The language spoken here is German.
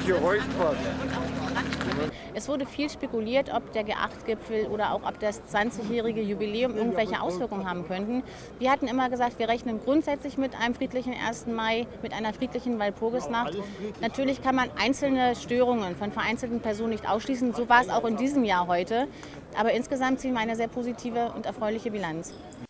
geräuspert. Es wurde viel spekuliert, ob der G8-Gipfel oder auch ob das 20-jährige Jubiläum irgendwelche Auswirkungen haben könnten. Wir hatten immer gesagt, wir rechnen grundsätzlich mit einem friedlichen 1. Mai, mit einer friedlichen Walpurgisnacht. Natürlich kann man einzelne Störungen von vereinzelten Personen nicht ausschließen. So war es auch in diesem Jahr heute. Aber insgesamt ziehen wir eine sehr positive und erfreuliche Bilanz.